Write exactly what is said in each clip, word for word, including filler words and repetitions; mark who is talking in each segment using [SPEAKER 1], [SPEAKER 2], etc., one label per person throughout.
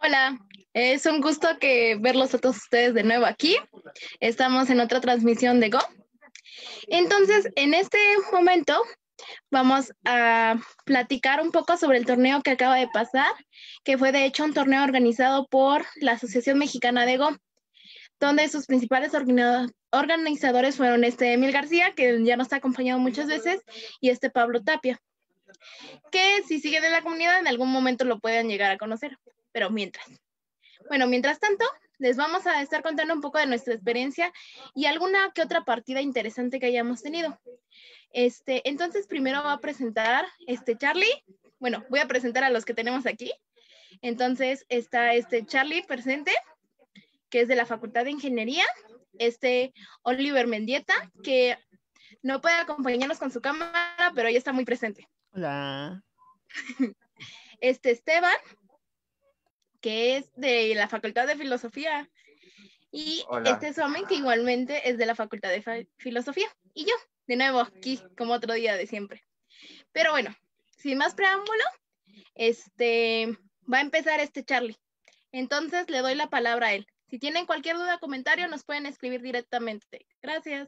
[SPEAKER 1] Hola, es un gusto que verlos a todos ustedes de nuevo aquí. Estamos en otra transmisión de Go. Entonces, en este momento vamos a platicar un poco sobre el torneo que acaba de pasar, que fue de hecho un torneo organizado por la Asociación Mexicana de Go, donde sus principales organizadores fueron este Emil García, que ya nos ha acompañado muchas veces, y este Pablo Tapia, que si siguen en la comunidad en algún momento lo pueden llegar a conocer, pero mientras. Bueno, mientras tanto, les vamos a estar contando un poco de nuestra experiencia y alguna que otra partida interesante que hayamos tenido. Este, entonces, primero va a presentar este Charlie. Bueno, voy a presentar a los que tenemos aquí. Entonces, está este Charlie presente, que es de la Facultad de Ingeniería. Este Oliver Mendieta, que no puede acompañarnos con su cámara, pero ya está muy presente.
[SPEAKER 2] Hola.
[SPEAKER 1] Este Esteban, que es de la Facultad de Filosofía. Y Hola. Este Somen, que igualmente es de la Facultad de Filosofía. Y yo, de nuevo, aquí, como otro día de siempre. Pero bueno, sin más preámbulo, este, va a empezar este Charlie. Entonces, le doy la palabra a él. Si tienen cualquier duda o comentario, nos pueden escribir directamente. Gracias.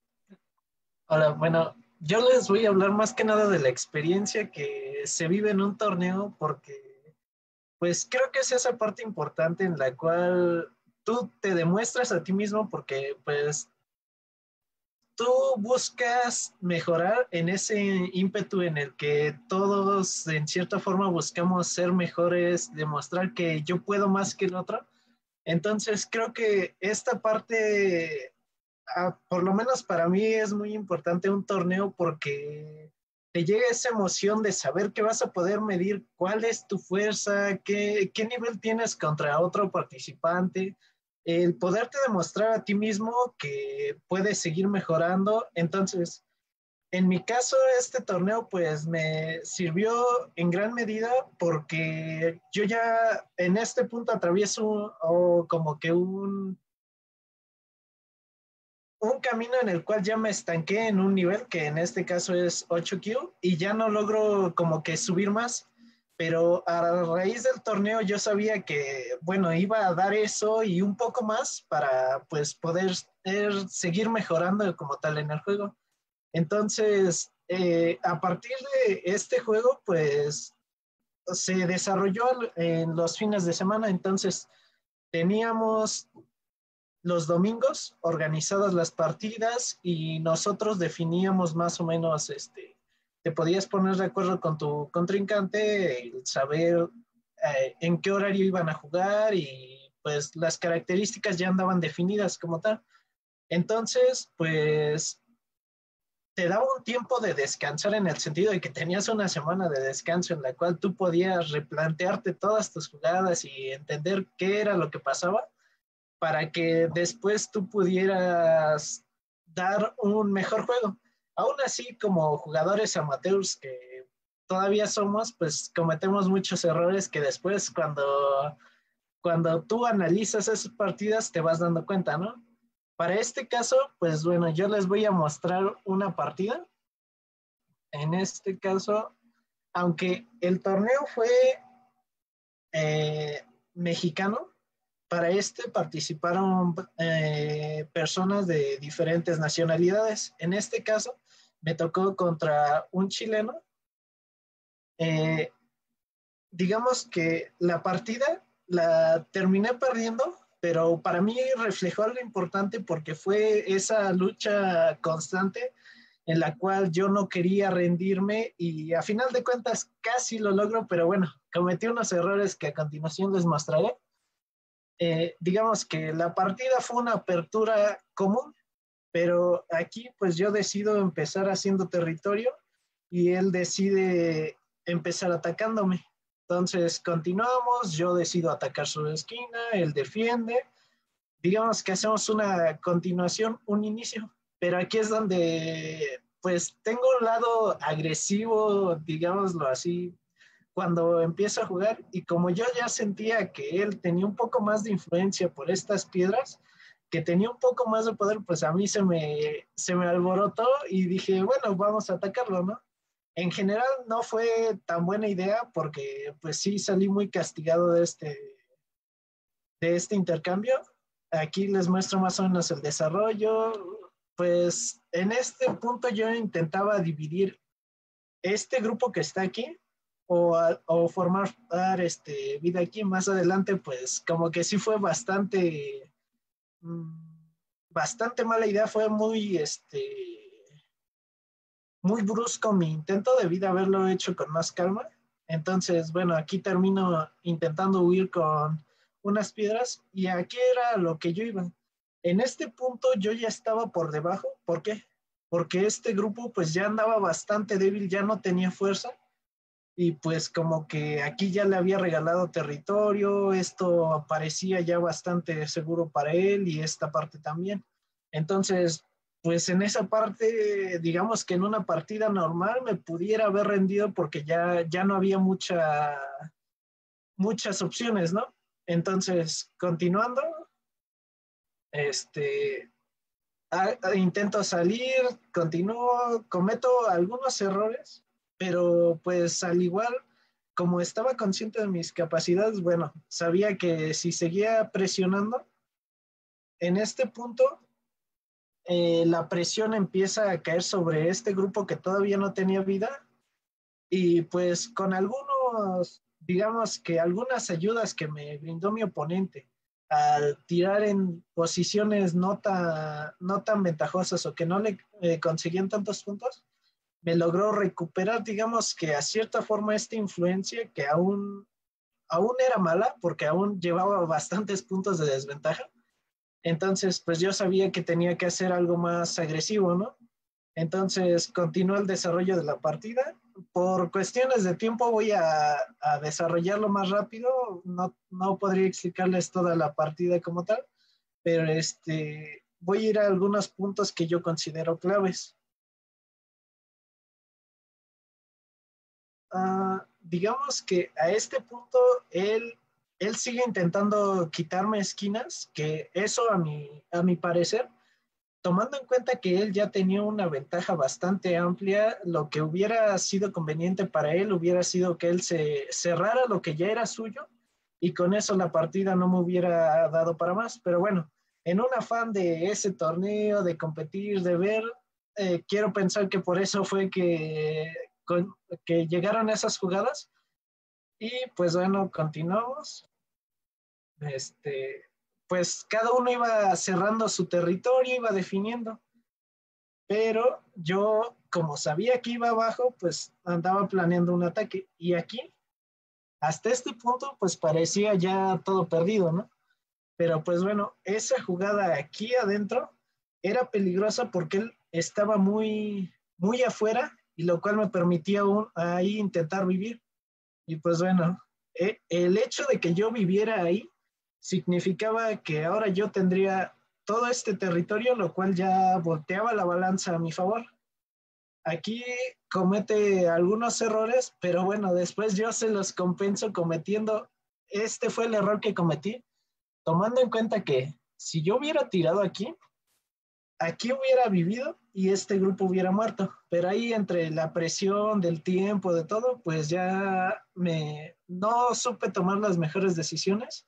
[SPEAKER 3] Hola, bueno, yo les voy a hablar más que nada de la experiencia que se vive en un torneo, porque pues creo que es esa parte importante en la cual tú te demuestras a ti mismo, porque pues tú buscas mejorar en ese ímpetu en el que todos en cierta forma buscamos ser mejores, demostrar que yo puedo más que el otro. Entonces creo que esta parte, ah, por lo menos para mí, es muy importante un torneo, porque te llega esa emoción de saber que vas a poder medir cuál es tu fuerza, qué, qué nivel tienes contra otro participante, el poderte demostrar a ti mismo que puedes seguir mejorando. Entonces, en mi caso, este torneo pues me sirvió en gran medida, porque yo ya en este punto atravieso oh, como que un un camino en el cual ya me estanqué en un nivel que en este caso es ocho Q, y ya no logro como que subir más, pero a raíz del torneo yo sabía que, bueno, iba a dar eso y un poco más para pues poder er, seguir mejorando como tal en el juego. Entonces, eh, a partir de este juego, pues se desarrolló en los fines de semana. Entonces teníamos los domingos organizadas las partidas, y nosotros definíamos más o menos, este, te podías poner de acuerdo con tu contrincante, saber eh, en qué horario iban a jugar, y pues las características ya andaban definidas como tal. Entonces, pues te daba un tiempo de descansar, en el sentido de que tenías una semana de descanso en la cual tú podías replantearte todas tus jugadas y entender qué era lo que pasaba, para que después tú pudieras dar un mejor juego. Aún así, como jugadores amateurs que todavía somos, pues cometemos muchos errores que después, cuando, cuando tú analizas esas partidas, te vas dando cuenta, ¿no? Para este caso, pues bueno, yo les voy a mostrar una partida. En este caso, aunque el torneo fue eh, mexicano, para este participaron eh, personas de diferentes nacionalidades. En este caso, me tocó contra un chileno. Eh, digamos que la partida la terminé perdiendo, pero para mí reflejó lo importante, porque fue esa lucha constante en la cual yo no quería rendirme, y a final de cuentas casi lo logro, pero bueno, cometí unos errores que a continuación les mostraré. Eh, digamos que la partida fue una apertura común, pero aquí pues yo decido empezar haciendo territorio y él decide empezar atacándome. Entonces continuamos, yo decido atacar su esquina, él defiende. Digamos que hacemos una continuación, un inicio, pero aquí es donde pues tengo un lado agresivo, digámoslo así, cuando empiezo a jugar, y como yo ya sentía que él tenía un poco más de influencia por estas piedras, que tenía un poco más de poder, pues a mí se me, se me alborotó y dije, bueno, vamos a atacarlo, ¿no? En general no fue tan buena idea, porque pues sí salí muy castigado de este, de este intercambio. Aquí les muestro más o menos el desarrollo. Pues en este punto yo intentaba dividir este grupo que está aquí o, o formar este, vida aquí. Más adelante, pues como que sí fue bastante, bastante mala idea, fue muy, este, muy brusco mi intento, debí de haberlo hecho con más calma. Entonces, bueno, aquí termino intentando huir con unas piedras y aquí era lo que yo iba. En este punto yo ya estaba por debajo. ¿Por qué? Porque este grupo pues ya andaba bastante débil, ya no tenía fuerza y pues como que aquí ya le había regalado territorio, esto parecía ya bastante seguro para él y esta parte también. Entonces, pues en esa parte, digamos que en una partida normal me pudiera haber rendido porque ya, ya no había mucha, muchas opciones, ¿no? Entonces, continuando, este, a, a, intento salir, continúo, cometo algunos errores, pero pues al igual, como estaba consciente de mis capacidades, bueno, sabía que si seguía presionando, en este punto eh, la presión empieza a caer sobre este grupo que todavía no tenía vida y pues con algunos, digamos que algunas ayudas que me brindó mi oponente al tirar en posiciones no tan, no tan ventajosas o que no le eh, conseguían tantos puntos, me logró recuperar, digamos que a cierta forma esta influencia que aún, aún era mala porque aún llevaba bastantes puntos de desventaja. Entonces, pues yo sabía que tenía que hacer algo más agresivo, ¿no? Entonces, continuó el desarrollo de la partida. Por cuestiones de tiempo voy a, a desarrollarlo más rápido. No, no podría explicarles toda la partida como tal, pero este, voy a ir a algunos puntos que yo considero claves. Uh, digamos que a este punto él, él sigue intentando quitarme esquinas, que eso a mi, a mi parecer, tomando en cuenta que él ya tenía una ventaja bastante amplia, lo que hubiera sido conveniente para él hubiera sido que él se cerrara lo que ya era suyo y con eso la partida no me hubiera dado para más. Pero bueno, en un afán de ese torneo, de competir, de ver, eh, quiero pensar que por eso fue que, con, que llegaron esas jugadas. Y pues bueno, continuamos. Este, pues cada uno iba cerrando su territorio, iba definiendo. Pero yo, como sabía que iba abajo, pues andaba planeando un ataque. Y aquí, hasta este punto, pues parecía ya todo perdido, ¿no? Pero pues bueno, esa jugada aquí adentro era peligrosa porque él estaba muy, muy afuera y lo cual me permitía un, ahí intentar vivir. Y pues bueno, eh, el hecho de que yo viviera ahí significaba que ahora yo tendría todo este territorio, lo cual ya volteaba la balanza a mi favor. Aquí comete algunos errores, pero bueno, después yo se los compenso cometiendo, este fue el error que cometí, tomando en cuenta que si yo hubiera tirado aquí, aquí hubiera vivido y este grupo hubiera muerto, pero ahí entre la presión del tiempo, de todo, pues ya me no supe tomar las mejores decisiones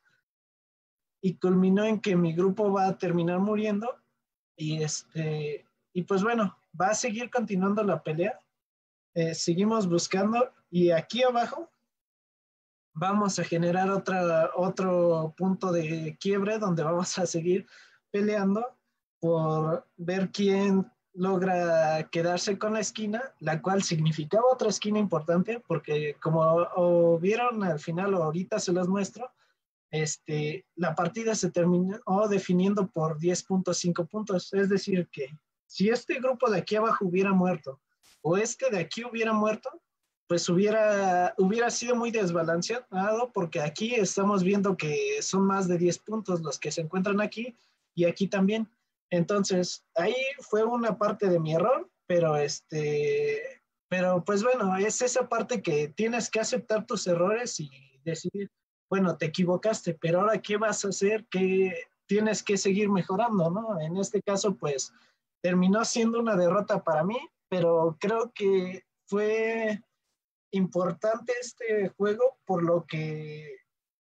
[SPEAKER 3] y culminó en que mi grupo va a terminar muriendo y este y pues bueno, va a seguir continuando la pelea. Eh, seguimos buscando y aquí abajo vamos a generar otra, otro punto de quiebre donde vamos a seguir peleando por ver quién logra quedarse con la esquina, la cual significaba otra esquina importante, porque como o vieron al final o ahorita se los muestro, este, la partida se terminó definiendo por diez punto cinco puntos, es decir que si este grupo de aquí abajo hubiera muerto o este de aquí hubiera muerto, pues hubiera, hubiera sido muy desbalanceado porque aquí estamos viendo que son más de diez puntos los que se encuentran aquí y aquí también. Entonces, ahí fue una parte de mi error, pero este, pero pues bueno, es esa parte que tienes que aceptar tus errores y decidir, bueno, te equivocaste, pero ahora ¿qué vas a hacer? ¿Qué tienes que seguir mejorando, ¿no? En este caso, pues terminó siendo una derrota para mí, pero creo que fue importante este juego por lo que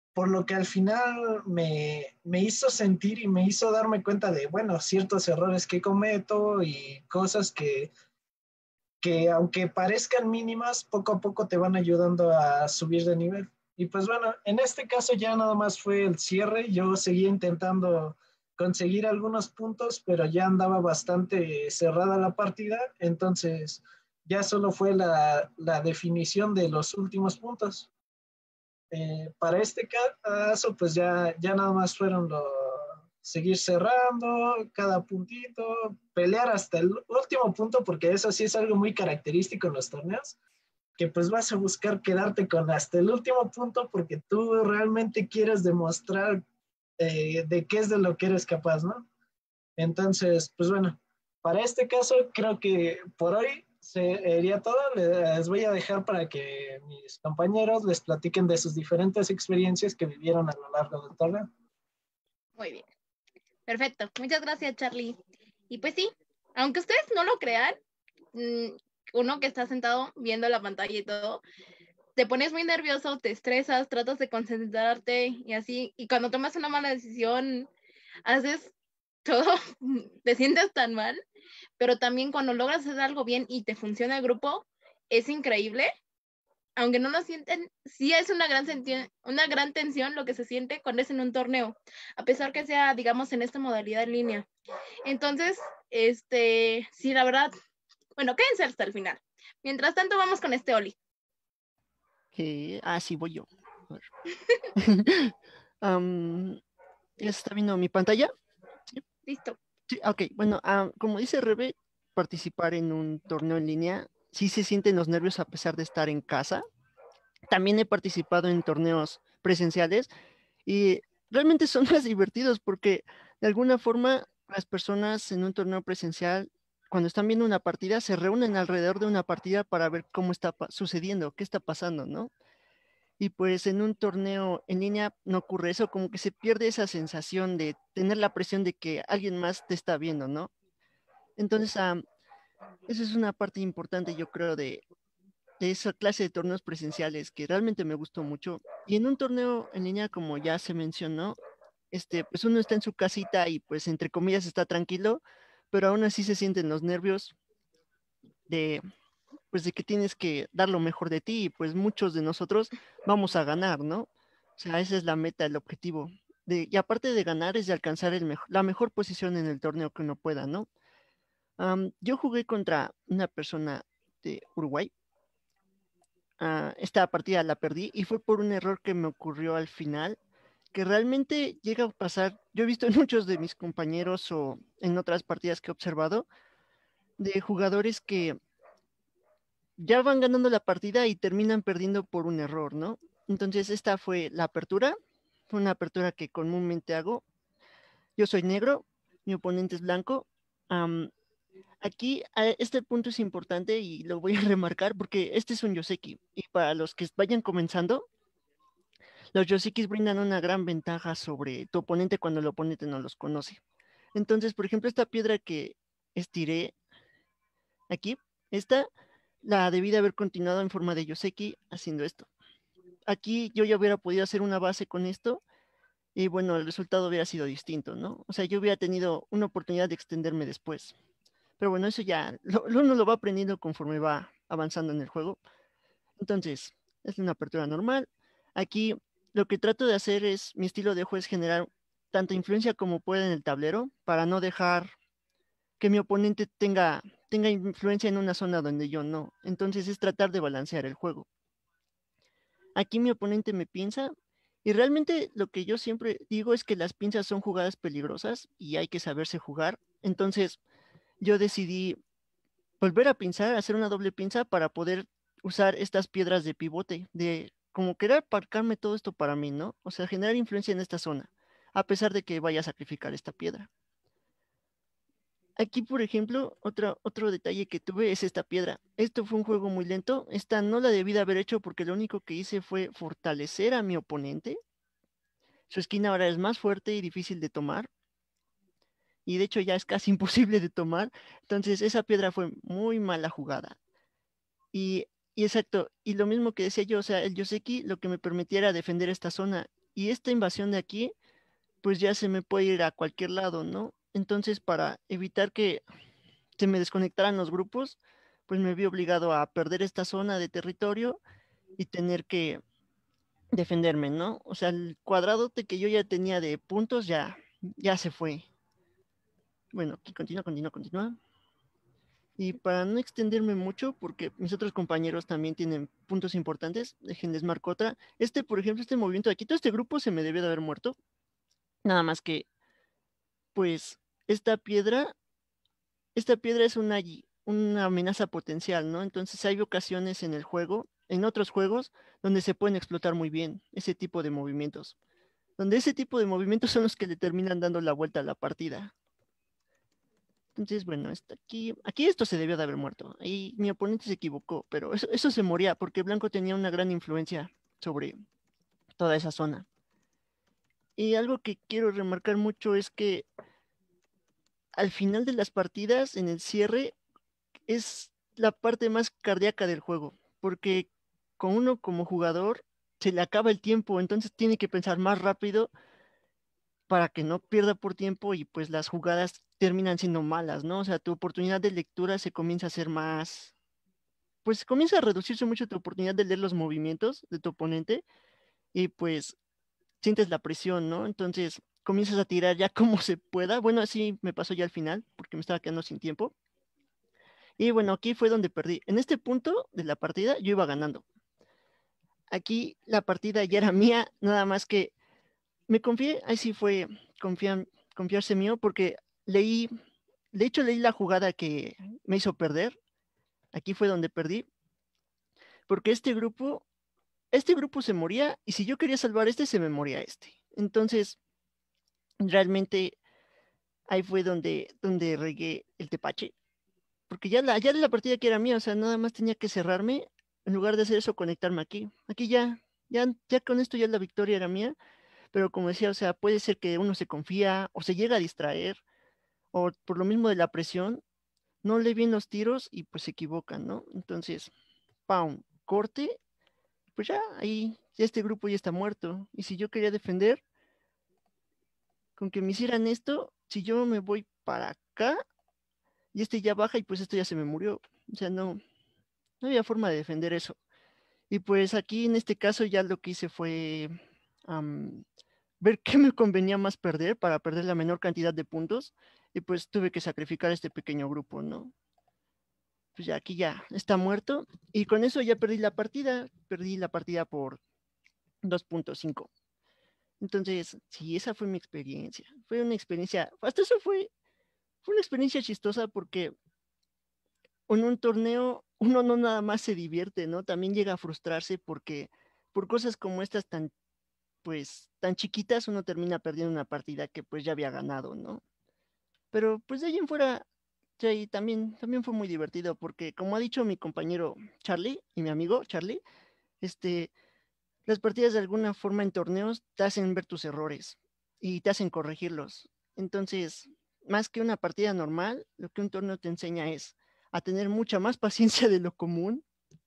[SPEAKER 3] por lo que al final me, me hizo sentir y me hizo darme cuenta de, bueno, ciertos errores que cometo y cosas que, que aunque parezcan mínimas, poco a poco te van ayudando a subir de nivel. Y pues bueno, en este caso ya nada más fue el cierre, yo seguía intentando conseguir algunos puntos, pero ya andaba bastante cerrada la partida, entonces ya solo fue la, la definición de los últimos puntos. Eh, para este caso, pues ya, ya nada más fueron lo, seguir cerrando cada puntito, pelear hasta el último punto, porque eso sí es algo muy característico en los torneos, que pues vas a buscar quedarte con hasta el último punto porque tú realmente quieres demostrar eh, de qué es de lo que eres capaz, ¿no? Entonces, pues bueno, para este caso creo que por hoy sería todo. Les voy a dejar para que mis compañeros les platiquen de sus diferentes experiencias que vivieron a lo largo del torneo.
[SPEAKER 1] Muy bien. Perfecto. Muchas gracias, Charlie. Y pues sí, aunque ustedes no lo crean, uno que está sentado viendo la pantalla y todo, te pones muy nervioso, te estresas, tratas de concentrarte y así, y cuando tomas una mala decisión, haces todo, te sientes tan mal, pero también cuando logras hacer algo bien y te funciona el grupo, es increíble. Aunque no lo sienten, sí es una gran, una gran tensión lo que se siente cuando es en un torneo, a pesar que sea, digamos, en esta modalidad en línea. Entonces, este, sí, la verdad, bueno, quédense hasta el final. Mientras tanto, vamos con este Oli.
[SPEAKER 2] Eh, ah, sí, voy yo. um, ¿Ya se está viendo mi pantalla?
[SPEAKER 1] ¿Sí? Listo.
[SPEAKER 2] Sí, ok, bueno, uh, como dice Rebe, participar en un torneo en línea, sí se sienten los nervios a pesar de estar en casa. También he participado en torneos presenciales y realmente son más divertidos porque de alguna forma las personas en un torneo presencial, cuando están viendo una partida, se reúnen alrededor de una partida para ver cómo está sucediendo, qué está pasando, ¿no? Y pues en un torneo en línea no ocurre eso, como que se pierde esa sensación de tener la presión de que alguien más te está viendo, ¿no? Entonces, um, esa es una parte importante, yo creo, de, de esa clase de torneos presenciales que realmente me gustó mucho. Y en un torneo en línea, como ya se mencionó, este, pues uno está en su casita y pues entre comillas está tranquilo, pero aún así se sienten los nervios de, pues de que tienes que dar lo mejor de ti y pues muchos de nosotros vamos a ganar, ¿no? O sea, esa es la meta, el objetivo. De, y aparte de ganar es de alcanzar el mejor, la mejor posición en el torneo que uno pueda, ¿no? Um, yo jugué contra una persona de Uruguay. Uh, esta partida la perdí y fue por un error que me ocurrió al final, que realmente llega a pasar. Yo he visto en muchos de mis compañeros o en otras partidas que he observado, de jugadores que ya van ganando la partida y terminan perdiendo por un error, ¿no? Entonces esta fue la apertura, fue una apertura que comúnmente hago. Yo soy negro, mi oponente es blanco. Um, Aquí este punto es importante y lo voy a remarcar porque este es un Yoseki y para los que vayan comenzando, los Yosekis brindan una gran ventaja sobre tu oponente cuando el oponente no los conoce. Entonces, por ejemplo, esta piedra que estiré aquí, esta la debí de haber continuado en forma de Yoseki haciendo esto. Aquí yo ya hubiera podido hacer una base con esto y bueno, el resultado hubiera sido distinto, ¿no? O sea, yo hubiera tenido una oportunidad de extenderme después. Pero bueno, eso ya lo, uno lo va aprendiendo conforme va avanzando en el juego. Entonces, es una apertura normal. Aquí lo que trato de hacer es, mi estilo de juego es generar tanta influencia como pueda en el tablero para no dejar que mi oponente tenga, tenga influencia en una zona donde yo no. Entonces es tratar de balancear el juego. Aquí mi oponente me pinza y realmente lo que yo siempre digo es que las pinzas son jugadas peligrosas y hay que saberse jugar. Entonces yo decidí volver a pinzar, hacer una doble pinza para poder usar estas piedras de pivote, de como querer aparcarme todo esto para mí, ¿no? O sea, generar influencia en esta zona, a pesar de que vaya a sacrificar esta piedra. Aquí, por ejemplo, otro, otro detalle que tuve es esta piedra. Esto fue un juego muy lento. Esta no la debí de haber hecho porque lo único que hice fue fortalecer a mi oponente. Su esquina ahora es más fuerte y difícil de tomar. Y de hecho ya es casi imposible de tomar. Entonces esa piedra fue muy mala jugada. Y, y exacto, y lo mismo que decía yo, o sea, el Yoseki lo que me permitía era defender esta zona. y esta invasión de aquí, pues ya se me puede ir a cualquier lado, ¿no? Entonces, para evitar que se me desconectaran los grupos, pues me vi obligado a perder esta zona de territorio y tener que defenderme, ¿no? O sea, el cuadradote que yo ya tenía de puntos ya, ya se fue. Bueno, aquí continúa, continúa, continúa. Y para no extenderme mucho, porque mis otros compañeros también tienen puntos importantes, déjenles marco otra. Este, por ejemplo, este movimiento de aquí, todo este grupo se me debió de haber muerto. Nada más que, pues, esta piedra, esta piedra es una, una amenaza potencial, ¿no? Entonces hay ocasiones en el juego, en otros juegos, donde se pueden explotar muy bien ese tipo de movimientos. Donde ese tipo de movimientos son los que le terminan dando la vuelta a la partida. Entonces, bueno, está aquí, aquí esto se debió de haber muerto. Ahí mi oponente se equivocó, pero eso, eso se moría porque Blanco tenía una gran influencia sobre toda esa zona. Y algo que quiero remarcar mucho es que al final de las partidas, en el cierre, es la parte más cardíaca del juego, porque con uno como jugador se le acaba el tiempo, entonces tiene que pensar más rápido para que no pierda por tiempo y pues las jugadas terminan siendo malas, ¿no? O sea, tu oportunidad de lectura se comienza a hacer más, pues comienza a reducirse mucho tu oportunidad de leer los movimientos de tu oponente y pues sientes la presión, ¿no? Entonces comienzas a tirar ya como se pueda. Bueno, así me pasó ya al final porque me estaba quedando sin tiempo. Y bueno, aquí fue donde perdí. En este punto de la partida yo iba ganando. Aquí la partida ya era mía, nada más que me confié, ahí sí fue confiar, confiarse mío porque leí, de hecho leí la jugada que me hizo perder. Aquí fue donde perdí. Porque este grupo, este grupo se moría y si yo quería salvar este, se me moría este. Entonces, realmente ahí fue donde, donde regué el tepache. Porque ya la, ya la partida que era mía, o sea, nada más tenía que cerrarme, en lugar de hacer eso, conectarme aquí. Aquí ya, ya, ya con esto ya la victoria era mía, pero como decía, o sea, puede ser que uno se confía o se llega a distraer, o por lo mismo de la presión, no lee bien los tiros y pues se equivocan, ¿no? Entonces, ¡pam! Corte, pues ya ahí, ya este grupo ya está muerto. Y si yo quería defender, con que me hicieran esto, si yo me voy para acá, y este ya baja y pues esto ya se me murió. O sea, no, no había forma de defender eso. Y pues aquí en este caso ya lo que hice fue um, ver qué me convenía más perder para perder la menor cantidad de puntos. Y pues tuve que sacrificar este pequeño grupo, ¿no? Pues ya aquí ya está muerto. Y con eso ya perdí la partida. Perdí la partida por dos punto cinco. Entonces, sí, esa fue mi experiencia. Fue una experiencia, hasta eso fue, fue una experiencia chistosa porque en un torneo uno no nada más se divierte, ¿no? También llega a frustrarse porque por cosas como estas tan, pues, tan chiquitas uno termina perdiendo una partida que pues ya había ganado, ¿no? Pero pues de ahí en fuera, sí, también, también fue muy divertido porque como ha dicho mi compañero Charlie y mi amigo Charlie, este, las partidas de alguna forma en torneos te hacen ver tus errores y te hacen corregirlos. Entonces, más que una partida normal, lo que un torneo te enseña es a tener mucha más paciencia de lo común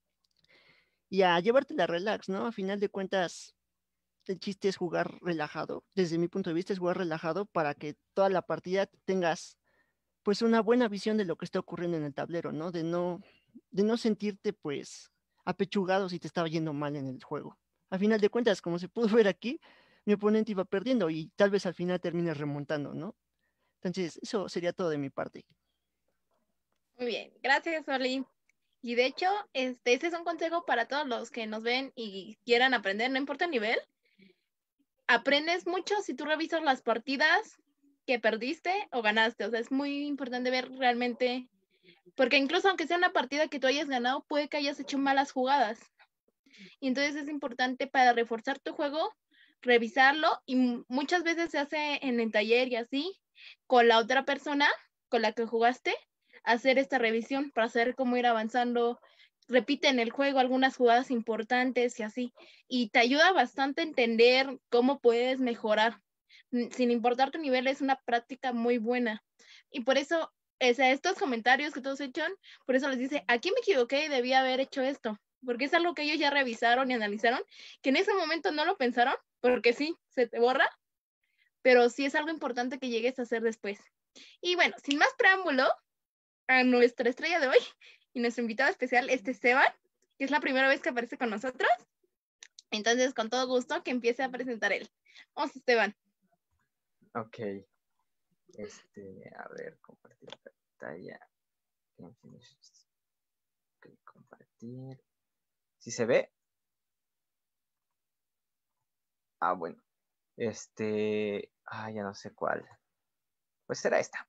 [SPEAKER 2] y a llevártela relax, ¿no? A final de cuentas, el chiste es jugar relajado. Desde mi punto de vista es jugar relajado para que toda la partida tengas pues una buena visión de lo que está ocurriendo en el tablero, ¿no? De no, de no sentirte pues apechugado si te estaba yendo mal en el juego. A final de cuentas, como se pudo ver aquí, mi oponente iba perdiendo y tal vez al final termine remontando, ¿no? Entonces, eso sería todo de mi parte.
[SPEAKER 1] Muy bien, gracias, Oli. Y de hecho, este, este es un consejo para todos los que nos ven y quieran aprender, no importa el nivel. Aprendes mucho si tú revisas las partidas que perdiste o ganaste. O sea, es muy importante ver realmente, porque incluso aunque sea una partida que tú hayas ganado, puede que hayas hecho malas jugadas. Y entonces es importante para reforzar tu juego, revisarlo y muchas veces se hace en el taller y así, con la otra persona con la que jugaste, hacer esta revisión para saber cómo ir avanzando. Repite en el juego algunas jugadas importantes y así. Y te ayuda bastante a entender cómo puedes mejorar. Sin importar tu nivel, es una práctica muy buena. Y por eso, o sea, estos comentarios que todos echan, por eso les dice, aquí me equivoqué y debía haber hecho esto. Porque es algo que ellos ya revisaron y analizaron, que en ese momento no lo pensaron, porque sí, se te borra, pero sí es algo importante que llegues a hacer después. Y bueno, sin más preámbulo, a nuestra estrella de hoy y nuestro invitado especial, este Esteban, que es la primera vez que aparece con nosotros. Entonces, con todo gusto, que empiece a presentar él. Vamos, Esteban.
[SPEAKER 4] Ok. Este, a ver, compartir pantalla. Ok, compartir. ¿Sí se ve? Ah, bueno. Este, ah, ya no sé cuál. Pues será esta.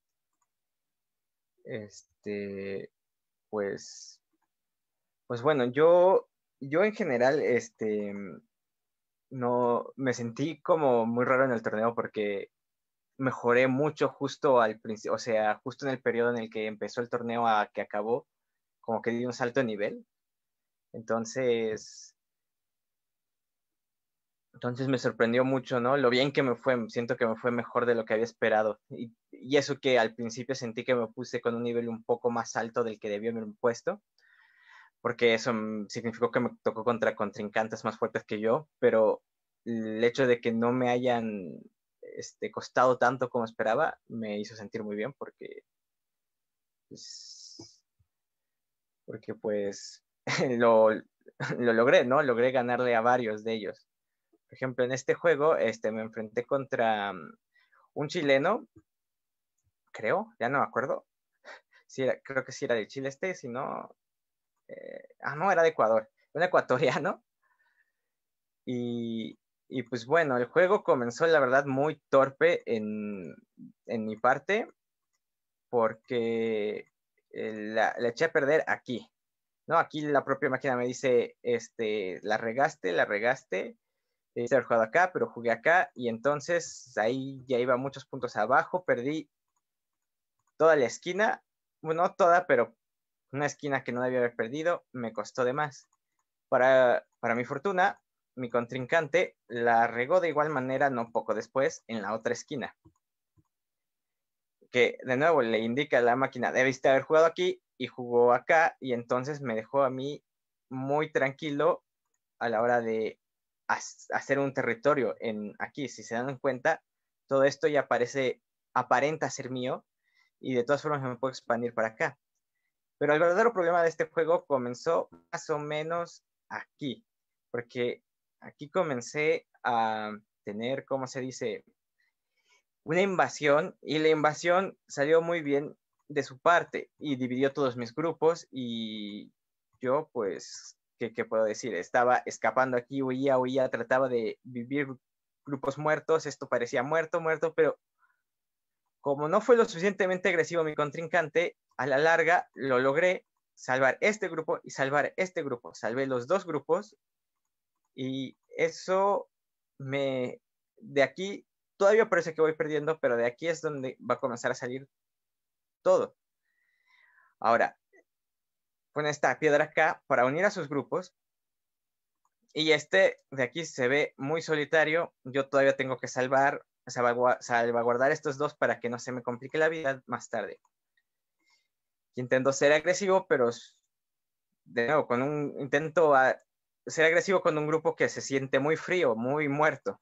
[SPEAKER 4] Este, pues, pues bueno, yo, yo en general, este, no, me sentí como muy raro en el torneo porque mejoré mucho justo al principio, o sea, justo en el periodo en el que empezó el torneo a que acabó, como que di un salto de nivel. Entonces, entonces me sorprendió mucho, ¿no? Lo bien que me fue, siento que me fue mejor de lo que había esperado. Y, y eso que al principio sentí que me puse con un nivel un poco más alto del que debía haberme puesto, porque eso significó que me tocó contra contrincantes más fuertes que yo, pero el hecho de que no me hayan este, costado tanto como esperaba me hizo sentir muy bien porque pues, porque pues lo, lo logré, ¿no? Logré ganarle a varios de ellos. Por ejemplo, en este juego este, me enfrenté contra um, un chileno, creo, ya no me acuerdo. Sí era, creo que sí era de Chile este, si no... Eh, ah, no, era de Ecuador. Un ecuatoriano. Y, y pues bueno, el juego comenzó, la verdad, muy torpe en, en mi parte, porque eh, la, la eché a perder aquí. ¿No? Aquí la propia máquina me dice, este, la regaste, la regaste, debiste haber jugado acá, pero jugué acá, y entonces ahí ya iba muchos puntos abajo, perdí toda la esquina, bueno, no toda, pero una esquina que no debía haber perdido, me costó de más. Para, para mi fortuna, mi contrincante la regó de igual manera, no poco después, en la otra esquina. Que de nuevo le indica a la máquina, debiste haber jugado aquí, y jugó acá, y entonces me dejó a mí muy tranquilo a la hora de hacer un territorio en aquí. Si se dan cuenta, todo esto ya parece, aparenta ser mío, y de todas formas me puedo expandir para acá. Pero el verdadero problema de este juego comenzó más o menos aquí, porque aquí comencé a tener, ¿cómo se dice?, una invasión, y la invasión salió muy bien de su parte y dividió todos mis grupos, y yo pues, ¿qué, qué puedo decir? Estaba escapando aquí, huía, huía, trataba de vivir grupos muertos, esto parecía muerto, muerto, pero como no fue lo suficientemente agresivo mi contrincante, a la larga lo logré salvar este grupo y salvar este grupo. Salvé los dos grupos, y eso me... De aquí, todavía parece que voy perdiendo, pero de aquí es donde va a comenzar a salir todo. Ahora, pone esta piedra acá para unir a sus grupos, y este de aquí se ve muy solitario. Yo todavía tengo que salvar, salvaguardar estos dos para que no se me complique la vida más tarde. Intento ser agresivo, pero de nuevo, con un intento a ser agresivo con un grupo que se siente muy frío, muy muerto.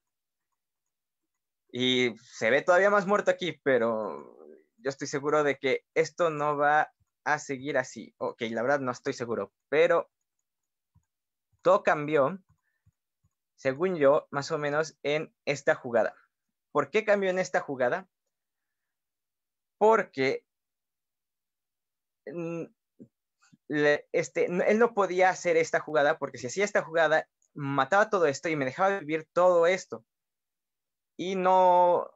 [SPEAKER 4] Y se ve todavía más muerto aquí, pero yo estoy seguro de que esto no va a seguir así. Ok, la verdad no estoy seguro, pero todo cambió, según yo, más o menos en esta jugada. ¿Por qué cambió en esta jugada? Porque este, él no podía hacer esta jugada, porque si hacía esta jugada, mataba todo esto y me dejaba vivir todo esto. Y no,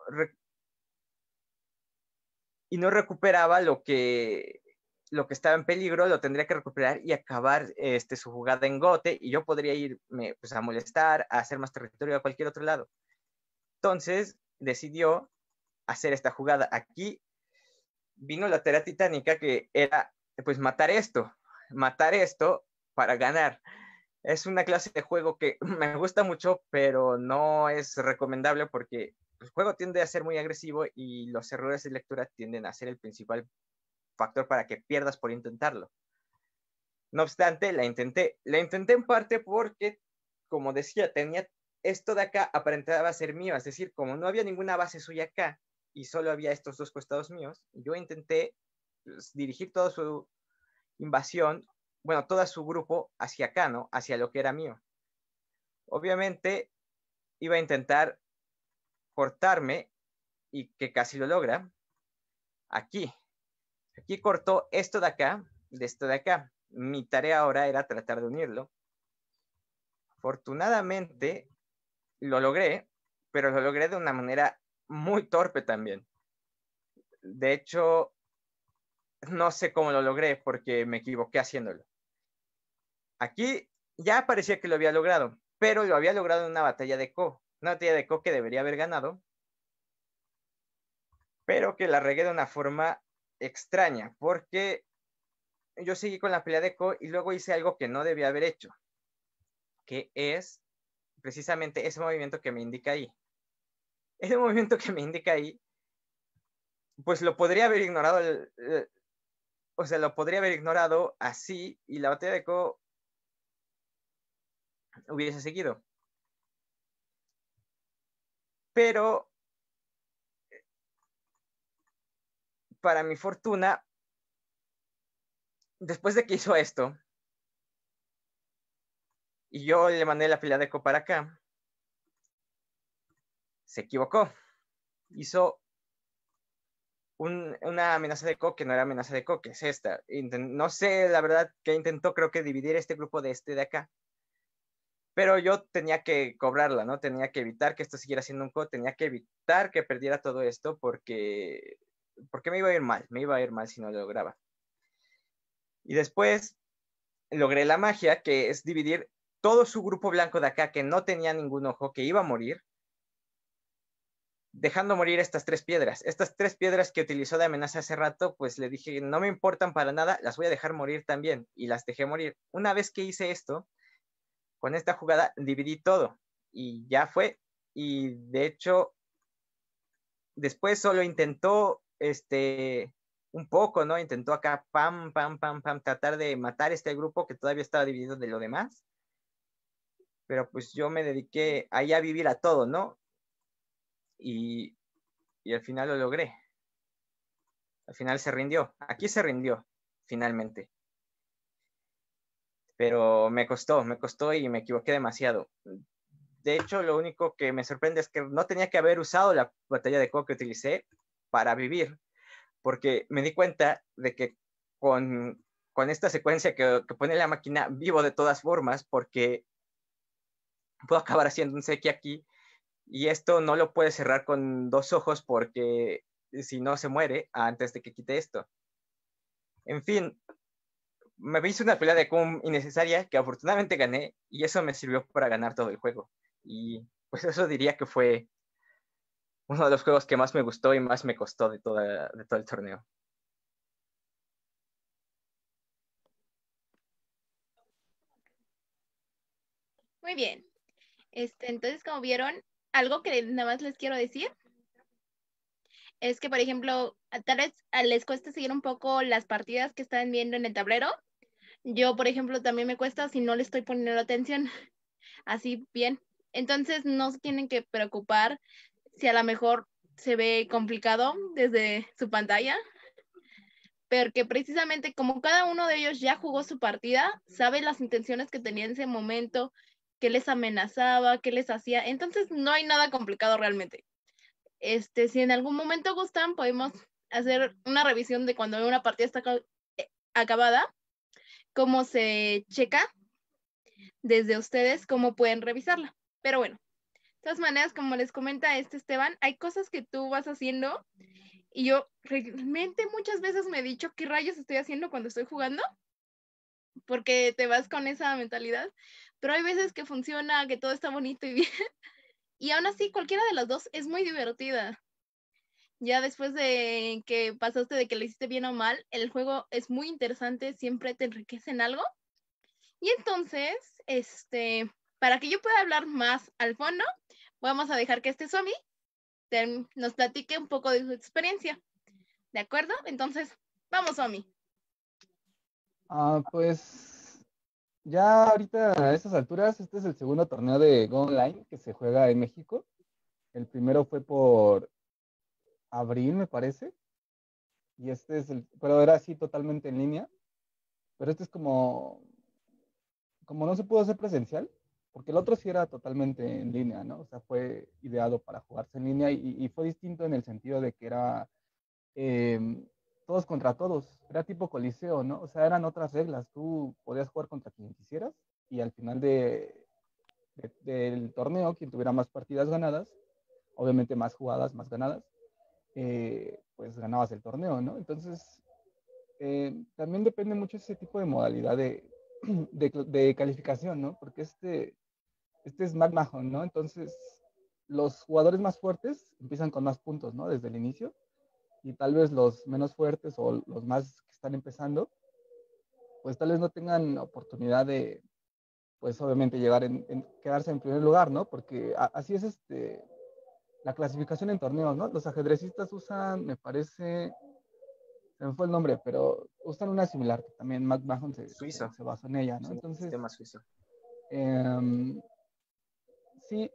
[SPEAKER 4] y no recuperaba lo que, lo que estaba en peligro, lo tendría que recuperar y acabar este, su jugada en gote, y yo podría irme pues, a molestar, a hacer más territorio a cualquier otro lado. Entonces decidió hacer esta jugada. Aquí vino la tarea titánica, que era pues matar esto, matar esto para ganar. Es una clase de juego que me gusta mucho, pero no es recomendable porque el juego tiende a ser muy agresivo y los errores de lectura tienden a ser el principal factor para que pierdas por intentarlo. No obstante, la intenté. La intenté en parte porque, como decía, tenía esto de acá aparentaba ser mío, es decir, como no había ninguna base suya acá y solo había estos dos costados míos, yo intenté pues, dirigir toda su invasión, bueno, todo su grupo hacia acá, ¿no? Hacia lo que era mío. Obviamente iba a intentar cortarme y que casi lo logra. Aquí, aquí cortó esto de acá, de esto de acá. Mi tarea ahora era tratar de unirlo. Afortunadamente lo logré, pero lo logré de una manera muy torpe también. De hecho, no sé cómo lo logré porque me equivoqué haciéndolo. Aquí ya parecía que lo había logrado, pero lo había logrado en una batalla de Ko. Una batalla de Ko que debería haber ganado, pero que la regué de una forma extraña, porque yo seguí con la pelea de Ko y luego hice algo que no debía haber hecho, que es precisamente ese movimiento que me indica ahí. Ese movimiento que me indica ahí, pues lo podría haber ignorado, el, el, o sea, lo podría haber ignorado así y la batalla de Ko hubiese seguido. Pero para mi fortuna, después de que hizo esto, y yo le mandé la pelea de Ko para acá, se equivocó. Hizo un, una amenaza de Ko que no era amenaza de Ko, que es esta. Intent, no sé, la verdad, que intentó creo que dividir este grupo de este de acá. Pero yo tenía que cobrarla, ¿no? Tenía que evitar que esto siguiera siendo un Ko, tenía que evitar que perdiera todo esto porque, porque me iba a ir mal, me iba a ir mal si no lo lograba. Y después logré la magia, que es dividir todo su grupo blanco de acá, que no tenía ningún ojo, que iba a morir, dejando morir estas tres piedras. Estas tres piedras que utilizó de amenaza hace rato, pues le dije, no me importan para nada, las voy a dejar morir también. Y las dejé morir. Una vez que hice esto, con esta jugada, dividí todo. Y ya fue. Y de hecho, después solo intentó, este, un poco, ¿no? Intentó acá, pam, pam, pam, pam, tratar de matar este grupo que todavía estaba dividido de lo demás. Pero pues yo me dediqué ahí a vivir a todo, ¿no? Y, y al final lo logré. Al final se rindió. Aquí se rindió, finalmente. Pero me costó, me costó y me equivoqué demasiado. De hecho, lo único que me sorprende es que no tenía que haber usado la batalla de Ko que utilicé para vivir, porque me di cuenta de que con, con esta secuencia que, que pone la máquina, vivo de todas formas, porque puedo acabar haciendo un Seki aquí, y esto no lo puede cerrar con dos ojos porque si no se muere antes de que quite esto. En fin, me hice una pelea de Ko innecesaria que afortunadamente gané y eso me sirvió para ganar todo el juego. Y pues eso diría que fue uno de los juegos que más me gustó y más me costó de, toda, de todo el torneo.
[SPEAKER 1] Muy bien. Este, entonces, como vieron, algo que nada más les quiero decir es que, por ejemplo, tal vez les cuesta seguir un poco las partidas que están viendo en el tablero. Yo, por ejemplo, también me cuesta si no le estoy poniendo atención así bien. Entonces, no se tienen que preocupar si a lo mejor se ve complicado desde su pantalla, porque precisamente como cada uno de ellos ya jugó su partida, sabe las intenciones que tenía en ese momento, qué les amenazaba, qué les hacía. Entonces, no hay nada complicado realmente. Este, si en algún momento gustan, podemos hacer una revisión de cuando una partida está acabada, cómo se checa desde ustedes, cómo pueden revisarla. Pero bueno, de todas maneras, como les comenta este Esteban, hay cosas que tú vas haciendo y yo realmente muchas veces me he dicho qué rayos estoy haciendo cuando estoy jugando, porque te vas con esa mentalidad, pero hay veces que funciona, que todo está bonito y bien, y aún así cualquiera de las dos es muy divertida. Ya después de que pasaste de que le hiciste bien o mal, el juego es muy interesante, siempre te enriquece en algo. Y entonces, este, para que yo pueda hablar más al fondo, vamos a dejar que este Somi nos platique un poco de su experiencia. ¿De acuerdo? Entonces, vamos, Somi.
[SPEAKER 5] Ah, pues Ya ahorita a estas alturas, este es el segundo torneo de Go Online que se juega en México. El primero fue por abril, me parece, y este es el, pero era así totalmente en línea. Pero este es como, como no se pudo hacer presencial, porque el otro sí era totalmente en línea, ¿no? O sea, fue ideado para jugarse en línea y, y fue distinto en el sentido de que era eh, todos contra todos, era tipo coliseo, ¿no? O sea, eran otras reglas, tú podías jugar contra quien quisieras y al final de, de, del torneo, quien tuviera más partidas ganadas, obviamente más jugadas, más ganadas, eh, pues ganabas el torneo, ¿no? Entonces, eh, también depende mucho ese tipo de modalidad de, de, de calificación, ¿no? Porque este, este es McMahon, ¿no? Entonces, los jugadores más fuertes empiezan con más puntos, ¿no? Desde el inicio. Y tal vez los menos fuertes o los más que están empezando, pues tal vez no tengan oportunidad de, pues obviamente llegar en, en quedarse en primer lugar, ¿no? Porque a, así es este, la clasificación en torneos, ¿no? Los ajedrecistas usan, me parece, se me fue el nombre, pero usan una similar, que también McMahon se, se,
[SPEAKER 4] Suizo,
[SPEAKER 5] se basó en ella,
[SPEAKER 4] es
[SPEAKER 5] ¿no?
[SPEAKER 4] un
[SPEAKER 5] Entonces,
[SPEAKER 4] sistema suizo.
[SPEAKER 5] eh, sí,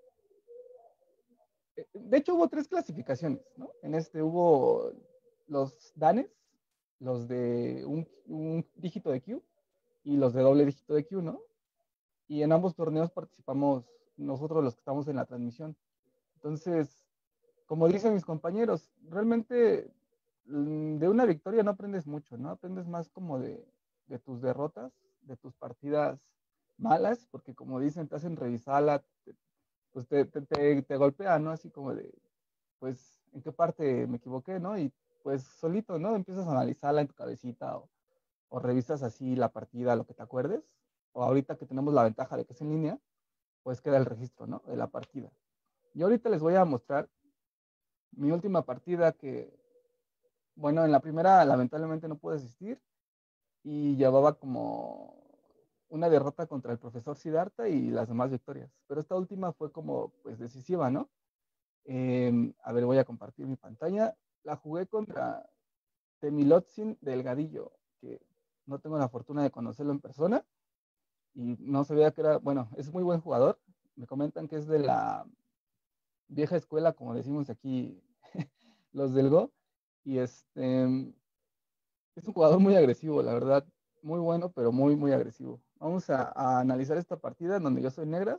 [SPEAKER 5] de hecho hubo tres clasificaciones, ¿no? En este hubo los danes, los de un, un dígito de Q y los de doble dígito de Q, ¿no? Y en ambos torneos participamos nosotros los que estamos en la transmisión. Entonces, como dicen mis compañeros, realmente mm, de una victoria no aprendes mucho, ¿no? Aprendes más como de, de tus derrotas, de tus partidas malas, porque como dicen, te hacen revisarla, te, pues te, te, te, te golpea, ¿no? Así como de, pues, ¿en qué parte me equivoqué, no? Y pues solito, ¿no? Empiezas a analizarla en tu cabecita o, o revisas así la partida, lo que te acuerdes, o ahorita que tenemos la ventaja de que es en línea, pues queda el registro, ¿no? De la partida. Y ahorita les voy a mostrar mi última partida que, bueno, en la primera lamentablemente no pude asistir y llevaba como una derrota contra el profesor Siddhartha y las demás victorias. Pero esta última fue como, pues, decisiva, ¿no? Eh, a ver, voy a compartir mi pantalla. La jugué contra Temilotzin Delgadillo, que no tengo la fortuna de conocerlo en persona y no sabía que era, bueno, es muy buen jugador. Me comentan que es de la vieja escuela, como decimos aquí los del Go, y este es un jugador muy agresivo, la verdad, muy bueno, pero muy, muy agresivo. Vamos a, a analizar esta partida en donde yo soy negras,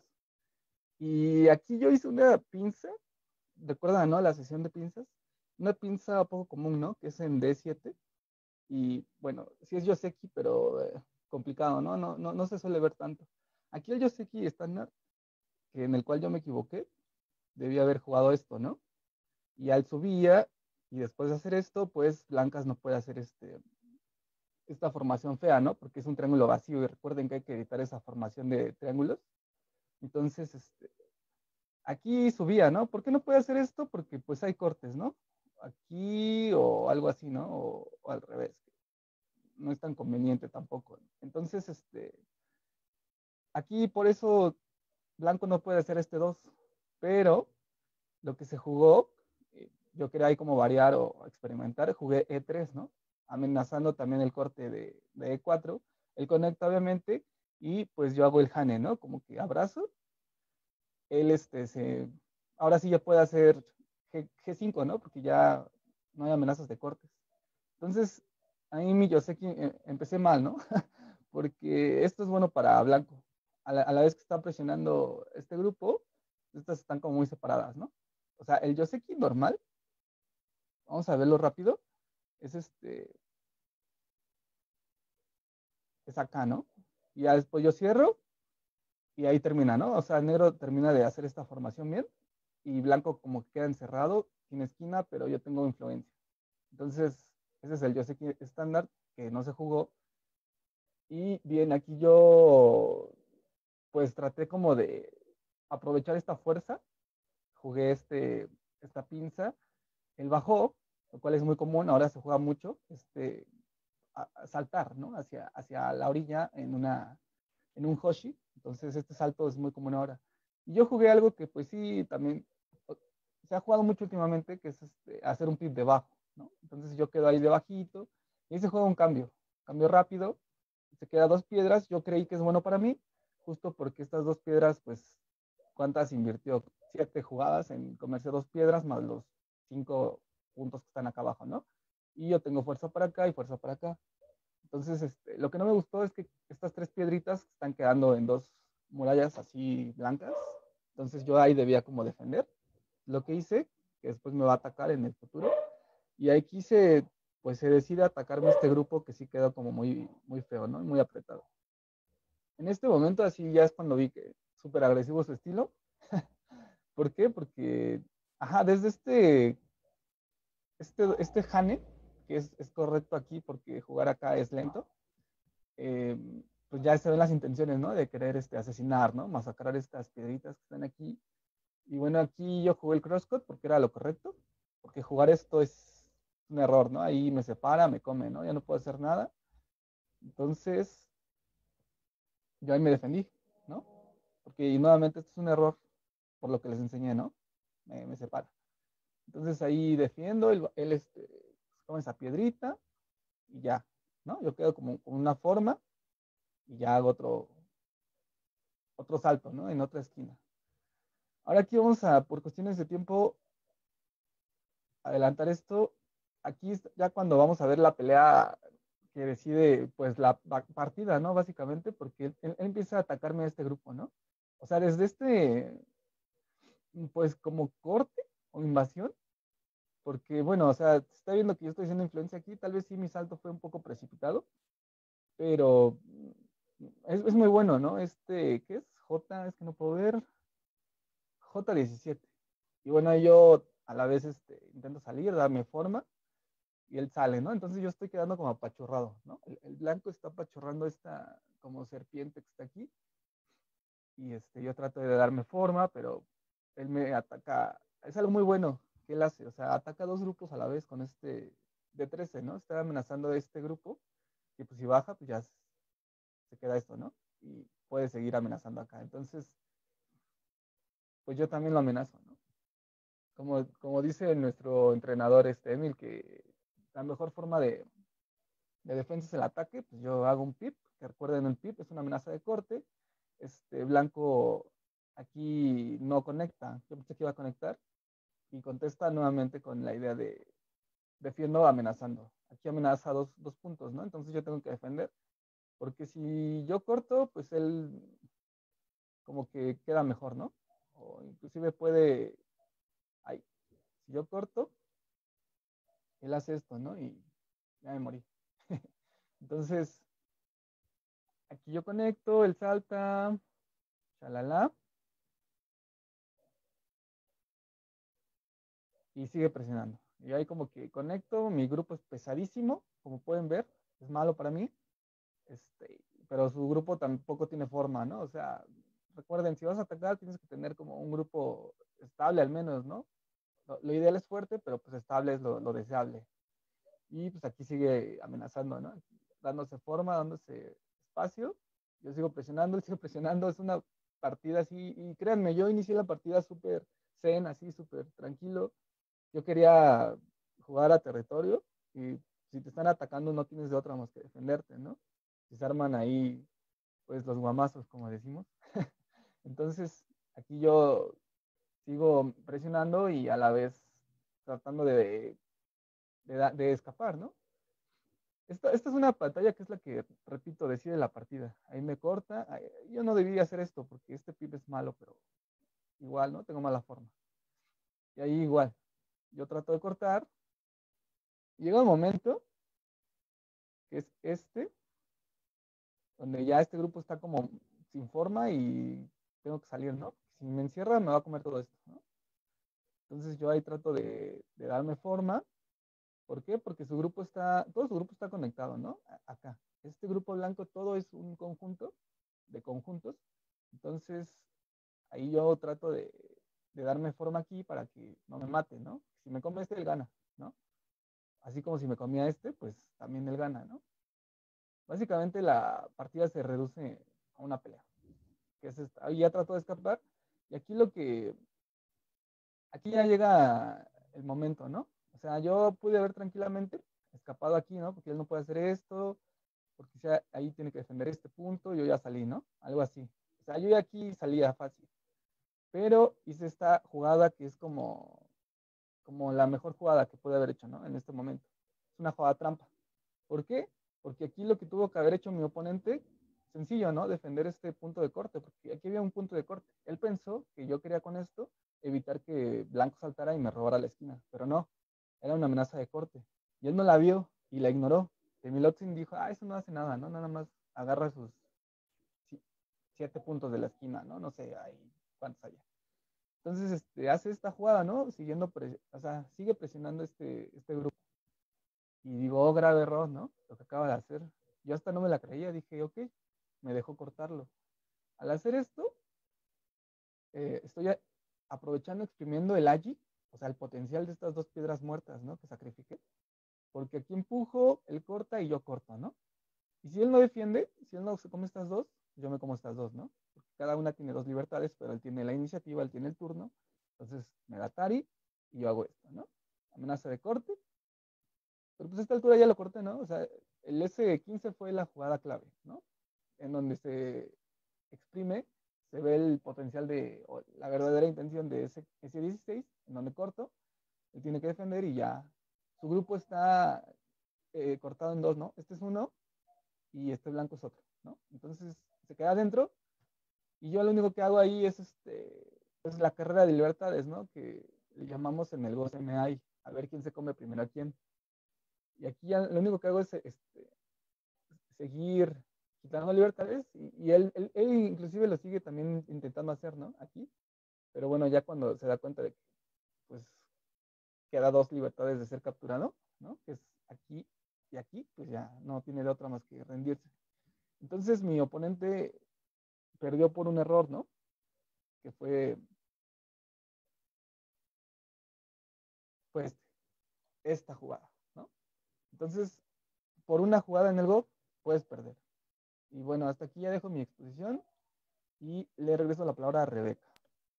[SPEAKER 5] y aquí yo hice una pinza, recuerdan, ¿no? La sesión de pinzas, una pinza poco común, ¿no? Que es en D siete, y bueno, sí es Yoseki, pero eh, complicado, ¿no? No, ¿no? No se suele ver tanto. Aquí el Yoseki estándar, que en el cual yo me equivoqué, debía haber jugado esto, ¿no? Y al subía, y después de hacer esto, pues Blancas no puede hacer este, esta formación fea, ¿no? Porque es un triángulo vacío y recuerden que hay que evitar esa formación de triángulos. Entonces, este, aquí subía, ¿no? ¿Por qué no puede hacer esto? Porque pues hay cortes, ¿no? Aquí o algo así, ¿no? O, o al revés. No es tan conveniente tampoco. Entonces, este, aquí por eso Blanco no puede hacer este dos, pero lo que se jugó, eh, yo quería ahí como variar o experimentar, jugué E tres, ¿no? Amenazando también el corte de, de E cuatro, él conecta obviamente y pues yo hago el Hane, ¿no? Como que abrazo, él este se, ahora sí ya puede hacer G, G5, ¿no? Porque ya no hay amenazas de cortes. Entonces, ahí mi Yoseki eh, empecé mal, ¿no? Porque esto es bueno para Blanco. A la, a la vez que está presionando este grupo, estas están como muy separadas, ¿no? O sea, el Yoseki normal, vamos a verlo rápido, es este, es acá, ¿no? Y ya después yo cierro y ahí termina, ¿no? O sea, el negro termina de hacer esta formación bien y blanco como que queda encerrado, sin esquina, pero yo tengo influencia. Entonces, ese es el Yoseki estándar que no se jugó. Y bien, aquí yo pues traté como de aprovechar esta fuerza, jugué este, esta pinza, él bajó, lo cual es muy común, ahora se juega mucho, este, a, a saltar, ¿no? Hacia, hacia la orilla en, una, en un Hoshi. Entonces este salto es muy común ahora. Y yo jugué algo que pues sí, también se ha jugado mucho últimamente, que es este, hacer un pip debajo, ¿no? Entonces yo quedo ahí debajito y ahí se juega un cambio, cambio rápido, se queda dos piedras, yo creí que es bueno para mí, justo porque estas dos piedras, pues, ¿cuántas invirtió? Siete jugadas en comerse dos piedras más los cinco puntos que están acá abajo, ¿no? Y yo tengo fuerza para acá y fuerza para acá. Entonces, este, lo que no me gustó es que estas tres piedritas están quedando en dos murallas así blancas. Entonces yo ahí debía como defender. Lo que hice, que después me va a atacar en el futuro. Y ahí quise, pues se decide atacarme este grupo que sí quedó como muy, muy feo, ¿no? Muy apretado. En este momento así ya es cuando vi que súper agresivo su estilo. ¿Por qué? Porque, ajá, desde este, este, este Hane, que es, es correcto aquí porque jugar acá es lento, eh, pues ya se ven las intenciones, ¿no? De querer este, asesinar, ¿no? Masacrar estas piedritas que están aquí. Y bueno, aquí yo jugué el crosscut porque era lo correcto, porque jugar esto es un error, ¿no? Ahí me separa, me come, ¿no? Ya no puedo hacer nada. Entonces, yo ahí me defendí, ¿no? Porque y nuevamente esto es un error por lo que les enseñé, ¿no? Me, me separa. Entonces ahí defiendo, él, él este, come esa piedrita y ya, ¿no? Yo quedo como con una forma y ya hago otro, otro salto, ¿no? En otra esquina. Ahora aquí vamos a, por cuestiones de tiempo, adelantar esto. Aquí es ya cuando vamos a ver la pelea que decide, pues, la partida, ¿no? Básicamente, porque él, él empieza a atacarme a este grupo, ¿no? O sea, desde este, pues, como corte o invasión, porque, bueno, o sea, se está viendo que yo estoy haciendo influencia aquí, tal vez sí mi salto fue un poco precipitado, pero es, es muy bueno, ¿no? Este, ¿qué es? J, es que no puedo ver, J diecisiete. Y bueno, yo a la vez este, intento salir, darme forma, y él sale, ¿no? Entonces yo estoy quedando como apachurrado, ¿no? El, el blanco está apachurrando esta como serpiente que está aquí, y este, yo trato de darme forma, pero él me ataca, es algo muy bueno que él hace, o sea, ataca dos grupos a la vez con este de trece, ¿no? Está amenazando a este grupo, y pues si baja, pues ya se queda esto, ¿no? Y puede seguir amenazando acá. Entonces, pues yo también lo amenazo, ¿no? Como, como dice nuestro entrenador, este Emil, que la mejor forma de, de defensa es el ataque, pues yo hago un pip, que recuerden el pip, es una amenaza de corte. Este blanco aquí no conecta, yo pensé que iba a conectar, y contesta nuevamente con la idea de defiendo amenazando. Aquí amenaza dos, dos puntos, ¿no? Entonces yo tengo que defender, porque si yo corto, pues él como que queda mejor, ¿no? O inclusive puede, ay, si yo corto, él hace esto, ¿no? Y ya me morí. Entonces, aquí yo conecto, él salta, chalala, y sigue presionando. Y ahí como que conecto, mi grupo es pesadísimo, como pueden ver, es malo para mí, este, pero su grupo tampoco tiene forma, ¿no? O sea, recuerden, si vas a atacar tienes que tener como un grupo estable al menos, ¿no? Lo, lo ideal es fuerte, pero pues estable es lo, lo deseable. Y pues aquí sigue amenazando, ¿no? Dándose forma, dándose espacio. Yo sigo presionando, él sigue presionando. Es una partida así. Y créanme, yo inicié la partida súper zen, así, súper tranquilo. Yo quería jugar a territorio y si te están atacando no tienes de otra más que defenderte, ¿no? Si se arman ahí, pues los guamazos, como decimos. Entonces, aquí yo sigo presionando y a la vez tratando de, de, de escapar, ¿no? Esta, esta, es una pantalla que es la que, repito, decide la partida. Ahí me corta. Yo no debía hacer esto porque este pip es malo, pero igual, ¿no? Tengo mala forma. Y ahí igual. Yo trato de cortar. Llega un momento, que es este, donde ya este grupo está como sin forma y tengo que salir, ¿no? Si me encierra, me va a comer todo esto, ¿no? Entonces yo ahí trato de, de darme forma. ¿Por qué? Porque su grupo está, todo su grupo está conectado, ¿no? Acá. Este grupo blanco, todo es un conjunto de conjuntos. Entonces, ahí yo trato de, de darme forma aquí para que no me mate, ¿no? Si me come este, él gana, ¿no? Así como si me comía este, pues también él gana, ¿no? Básicamente la partida se reduce a una pelea. Que es esta. Ahí ya trato de escapar. Y aquí lo que, aquí ya llega el momento, ¿no? O sea, yo pude haber tranquilamente escapado aquí, ¿no? Porque él no puede hacer esto. porque si ahí tiene que defender este punto, yo ya salí, ¿no? Algo así. O sea, yo ya aquí salía fácil. Pero hice esta jugada que es como, como la mejor jugada que pude haber hecho, ¿no? En este momento. Es una jugada trampa. ¿Por qué? Porque aquí lo que tuvo que haber hecho mi oponente, sencillo, ¿no? Defender este punto de corte, porque aquí había un punto de corte. Él pensó que yo quería con esto evitar que blanco saltara y me robara la esquina, pero no, era una amenaza de corte. Y él no la vio y la ignoró. Temilotzin dijo, ah, eso no hace nada, ¿no? Nada más agarra sus siete puntos de la esquina, ¿no? No sé, hay cuántos haya. Entonces, este, hace esta jugada, ¿no? Siguiendo, o sea, sigue presionando este, este grupo. Y digo, oh, grave error, ¿no? Lo que acaba de hacer. Yo hasta no me la creía, dije, ok, me dejó cortarlo. Al hacer esto, eh, estoy aprovechando, exprimiendo el agi, o sea, el potencial de estas dos piedras muertas, ¿no? Que sacrifiqué. Porque aquí empujo, él corta y yo corto, ¿no? Y si él no defiende, si él no se come estas dos, yo me como estas dos, ¿no? Porque cada una tiene dos libertades, pero él tiene la iniciativa, él tiene el turno. Entonces me da Tari y yo hago esto, ¿no? Amenaza de corte. Pero pues a esta altura ya lo corté, ¿no? O sea, el ese quince fue la jugada clave, ¿no? En donde se exprime, se ve el potencial de, o la verdadera intención de ese, ese dieciséis, en donde corto, él tiene que defender y ya. Su grupo está eh, cortado en dos, ¿no? Este es uno y este blanco es otro, ¿no? Entonces se queda adentro y yo lo único que hago ahí es, este, es la carrera de libertades, ¿no? Que le llamamos en el G O S M I, a ver quién se come primero a quién. Y aquí ya lo único que hago es este, seguir quitando libertades y, y él, él, él inclusive lo sigue también intentando hacer, ¿no? Aquí. Pero bueno, ya cuando se da cuenta de que pues queda dos libertades de ser capturado, ¿no? Que es aquí y aquí, pues ya no tiene de otra más que rendirse. Entonces mi oponente perdió por un error, ¿no? Que fue pues esta jugada, ¿no? Entonces, por una jugada en el Go, puedes perder. Y bueno, hasta aquí ya dejo mi exposición y le regreso la palabra a Rebeca.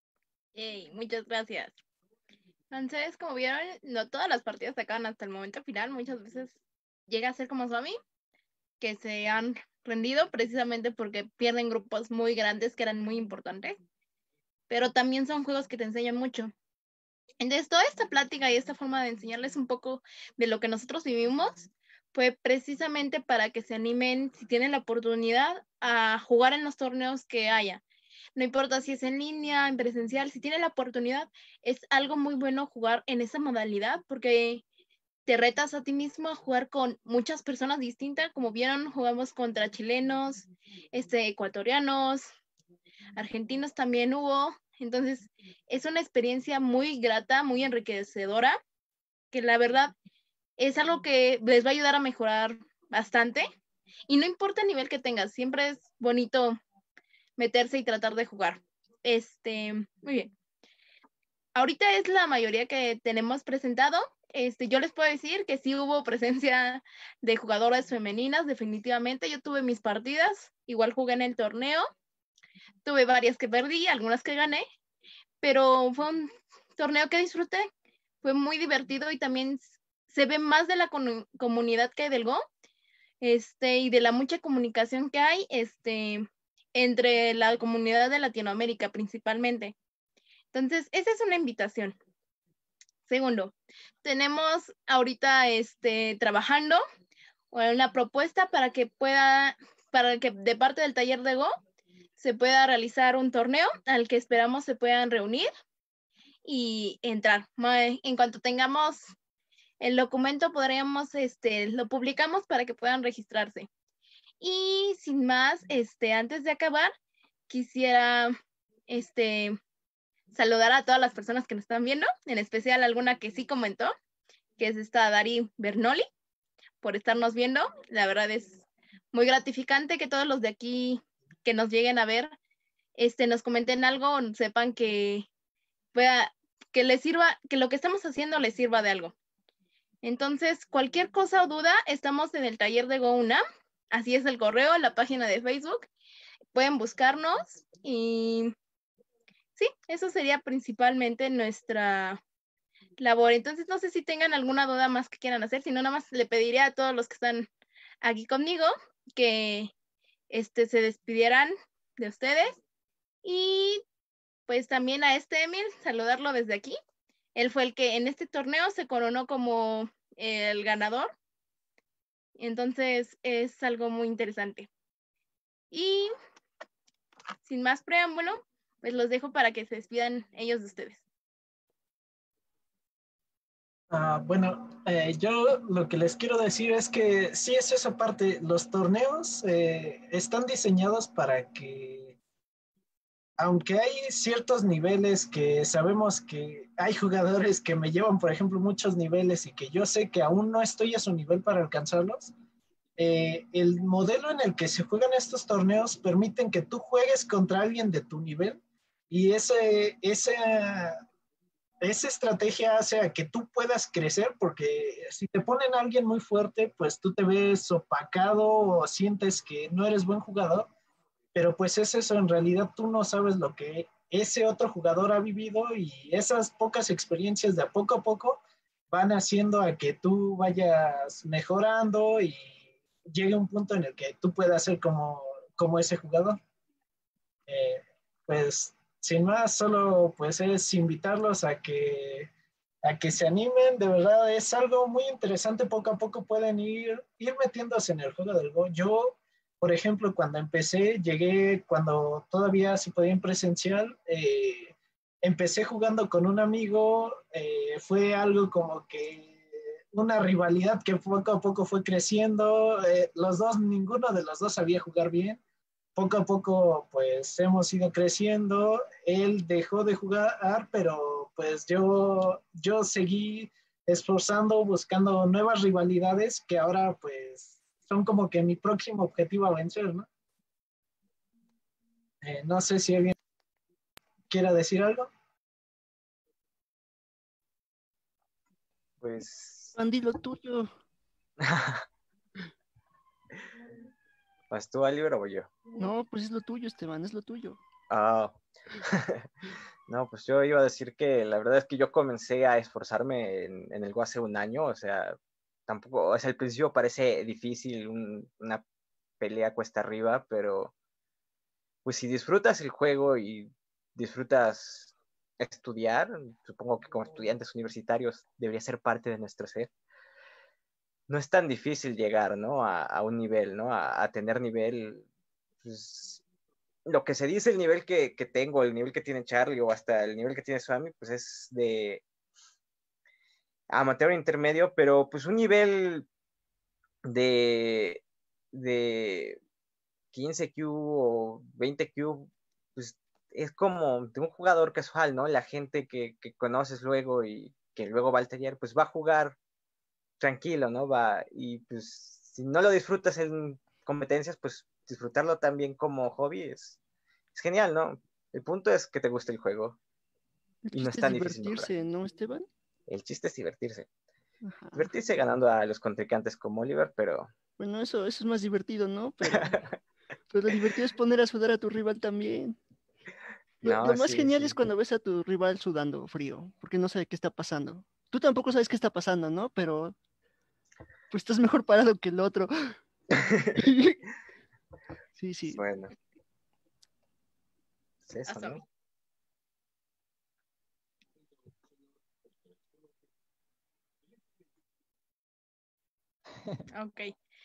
[SPEAKER 1] Hey, muchas gracias. Entonces, como vieron, no todas las partidas se acaban hasta el momento final. Muchas veces llega a ser como Swami, que se han rendido precisamente porque pierden grupos muy grandes que eran muy importantes. Pero también son juegos que te enseñan mucho. Entonces, toda esta plática y esta forma de enseñarles un poco de lo que nosotros vivimos fue precisamente para que se animen, si tienen la oportunidad, a jugar en los torneos que haya. No importa si es en línea, en presencial, si tienen la oportunidad, es algo muy bueno jugar en esa modalidad porque te retas a ti mismo a jugar con muchas personas distintas. Como vieron, jugamos contra chilenos, este, ecuatorianos, argentinos también hubo. Entonces, es una experiencia muy grata, muy enriquecedora, que la verdad es algo que les va a ayudar a mejorar bastante. Y no importa el nivel que tengas, siempre es bonito meterse y tratar de jugar. Este, muy bien. Ahorita es la mayoría que tenemos presentado. Este, yo les puedo decir que sí hubo presencia de jugadoras femeninas, definitivamente. Yo tuve mis partidas, igual jugué en el torneo. Tuve varias que perdí, algunas que gané, pero fue un torneo que disfruté. Fue muy divertido y también se ve más de la con comunidad que hay del Go, este, y de la mucha comunicación que hay, este, entre la comunidad de Latinoamérica principalmente. Entonces, esa es una invitación. Segundo, tenemos ahorita este, trabajando una propuesta para que pueda, para que de parte del taller de Go se pueda realizar un torneo al que esperamos se puedan reunir y entrar. En cuanto tengamos el documento, podríamos, este, lo publicamos para que puedan registrarse. Y sin más, este, antes de acabar, quisiera, este, saludar a todas las personas que nos están viendo, en especial alguna que sí comentó, que es esta Dari Bernoli, por estarnos viendo. La verdad es muy gratificante que todos los de aquí que nos lleguen a ver, este, nos comenten algo, sepan que pueda, que les sirva, que lo que estamos haciendo les sirva de algo. Entonces, cualquier cosa o duda, estamos en el taller de Go UNAM, así es el correo, la página de Facebook, pueden buscarnos y sí, eso sería principalmente nuestra labor. Entonces, no sé si tengan alguna duda más que quieran hacer, si no, nada más le pediría a todos los que están aquí conmigo que este, se despidieran de ustedes. Y pues también a este Emil, saludarlo desde aquí. Él fue el que en este torneo se coronó como el ganador. Entonces es algo muy interesante. Y sin más preámbulo, pues los dejo para que se despidan ellos de ustedes.
[SPEAKER 3] Ah, bueno, eh, yo lo que les quiero decir es que sí es esa parte, los torneos eh, están diseñados para que, aunque hay ciertos niveles que sabemos que hay jugadores que me llevan, por ejemplo, muchos niveles y que yo sé que aún no estoy a su nivel para alcanzarlos, eh, el modelo en el que se juegan estos torneos permiten que tú juegues contra alguien de tu nivel y ese, ese esa estrategia hace a que tú puedas crecer, porque si te ponen a alguien muy fuerte, pues tú te ves opacado o sientes que no eres buen jugador, pero pues es eso, en realidad tú no sabes lo que ese otro jugador ha vivido y esas pocas experiencias de a poco a poco van haciendo a que tú vayas mejorando y llegue un punto en el que tú puedas ser como, como ese jugador. Eh, pues sin más, solo pues es invitarlos a que, a que se animen, de verdad es algo muy interesante, poco a poco pueden ir, ir metiéndose en el juego del Go. Yo, por ejemplo, cuando empecé, llegué cuando todavía se podía en presencial, eh, empecé jugando con un amigo, eh, fue algo como que una rivalidad que poco a poco fue creciendo, eh, los dos, ninguno de los dos sabía jugar bien, poco a poco pues hemos ido creciendo, él dejó de jugar, pero pues yo, yo seguí esforzando, buscando nuevas rivalidades que ahora pues son como que mi próximo objetivo a vencer, ¿no? Eh, no sé si alguien quiera decir algo.
[SPEAKER 4] Pues,
[SPEAKER 2] Andy, lo tuyo.
[SPEAKER 4] ¿vas tú, Oliver, o yo?
[SPEAKER 2] No, pues es lo tuyo, Esteban, es lo tuyo.
[SPEAKER 4] Ah, no, pues yo iba a decir que la verdad es que yo comencé a esforzarme en, en el Go hace un año, o sea, tampoco, o sea, al principio parece difícil un- una pelea cuesta arriba, pero pues si disfrutas el juego y disfrutas estudiar, supongo que como estudiantes universitarios debería ser parte de nuestro ser, no es tan difícil llegar, ¿no? A, a un nivel, ¿no? A, a tener nivel, pues, lo que se dice el nivel que, que, tengo, el nivel que tiene Charlie o hasta el nivel que tiene Swami, pues es de amateur intermedio, pero pues un nivel de, de quince Q o veinte Q, pues es como de un jugador casual, ¿no? La gente que, que conoces luego y que luego va al taller, pues va a jugar tranquilo, ¿no? Va, y pues si no lo disfrutas en competencias, pues disfrutarlo también como hobby es, es genial, ¿no? El punto es que te guste el juego
[SPEAKER 2] El
[SPEAKER 4] y no es
[SPEAKER 2] chiste es
[SPEAKER 4] tan difícil mejorar.
[SPEAKER 2] divertirse, ¿no, Esteban?
[SPEAKER 4] El chiste es divertirse.
[SPEAKER 2] Ajá.
[SPEAKER 4] Divertirse ganando a los contrincantes como Oliver, pero...
[SPEAKER 2] Bueno, eso, eso es más divertido, ¿no? Pero, pero lo divertido es poner a sudar a tu rival también. Lo,
[SPEAKER 4] No,
[SPEAKER 2] lo más
[SPEAKER 4] sí,
[SPEAKER 2] genial es
[SPEAKER 4] sí.
[SPEAKER 2] cuando ves a tu rival sudando frío, porque no sabe qué está pasando. Tú tampoco sabes qué está pasando, ¿no? Pero pues estás mejor parado que el otro. Sí, sí.
[SPEAKER 4] Bueno, es eso,
[SPEAKER 1] Hasta
[SPEAKER 4] ¿no?
[SPEAKER 1] hoy. Ok.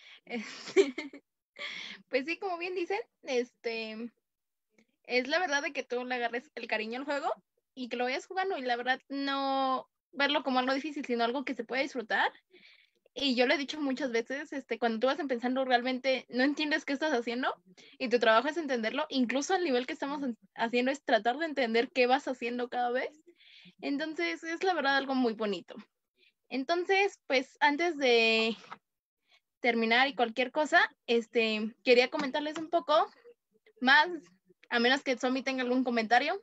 [SPEAKER 1] Pues sí, como bien dicen, este es la verdad de que tú le agarres el cariño al juego y que lo vayas jugando y la verdad no verlo como algo difícil, sino algo que se puede disfrutar. Y yo lo he dicho muchas veces, este, cuando tú vas empezando realmente no entiendes qué estás haciendo y tu trabajo es entenderlo, incluso al nivel que estamos haciendo es tratar de entender qué vas haciendo cada vez. Entonces es la verdad algo muy bonito. Entonces, pues antes de terminar y cualquier cosa, este, quería comentarles un poco más, a menos que Somi tenga algún comentario.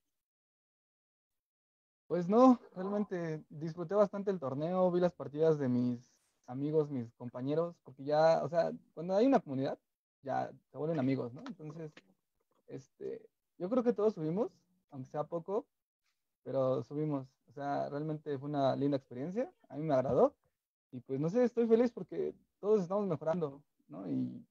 [SPEAKER 5] Pues no, realmente disfruté bastante el torneo, vi las partidas de mis amigos, mis compañeros, porque ya, o sea, cuando hay una comunidad, ya se vuelven amigos, ¿no? Entonces, este, yo creo que todos subimos, aunque sea poco, pero subimos. O sea, realmente fue una linda experiencia, a mí me agradó, y pues no sé, estoy feliz porque todos estamos mejorando, ¿no? Y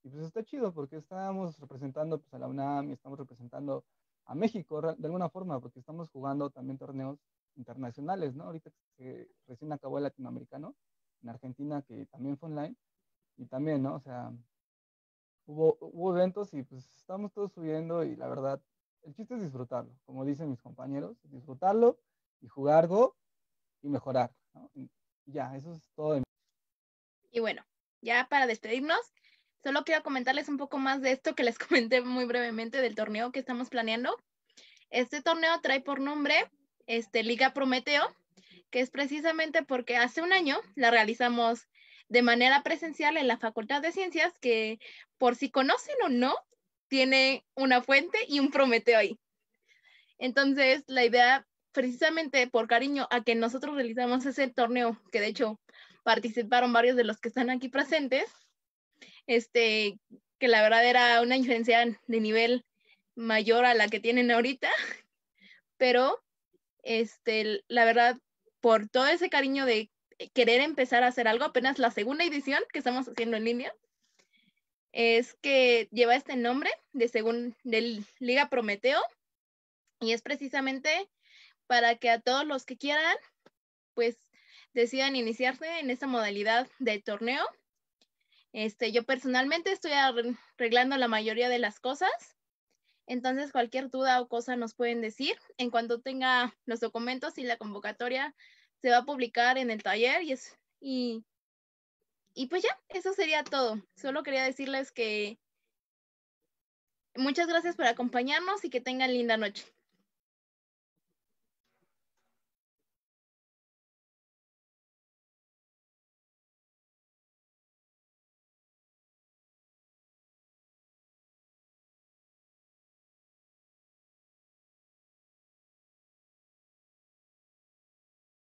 [SPEAKER 5] Y pues está chido porque estamos representando pues, a la UNAM y estamos representando a México de alguna forma, porque estamos jugando también torneos internacionales, ¿no? Ahorita que recién acabó el latinoamericano, en Argentina, que también fue online, y también, ¿no? O sea, hubo, hubo eventos y pues estamos todos subiendo y la verdad, el chiste es disfrutarlo, como dicen mis compañeros, disfrutarlo y jugar Go y mejorar, ¿no? Y ya, eso es todo de mí.
[SPEAKER 1] Y bueno, ya para despedirnos, solo quiero comentarles un poco más de esto que les comenté muy brevemente del torneo que estamos planeando. Este torneo trae por nombre este, Liga Prometeo, que es precisamente porque hace un año la realizamos de manera presencial en la Facultad de Ciencias, que por si conocen o no, tiene una fuente y un Prometeo ahí. Entonces, la idea, precisamente por cariño a que nosotros realizamos ese torneo, que de hecho participaron varios de los que están aquí presentes, este, que la verdad era una diferencia de nivel mayor a la que tienen ahorita, pero este, la verdad, por todo ese cariño de querer empezar a hacer algo, apenas la segunda edición que estamos haciendo en línea, es que lleva este nombre de, según, de Liga Prometeo, y es precisamente para que a todos los que quieran, pues decidan iniciarse en esta modalidad de torneo. Este, yo personalmente estoy arreglando la mayoría de las cosas, entonces cualquier duda o cosa nos pueden decir. En cuanto tenga los documentos y la convocatoria, se va a publicar en el taller y, es, y, y pues ya, eso sería todo. Solo quería decirles que muchas gracias por acompañarnos y que tengan linda noche.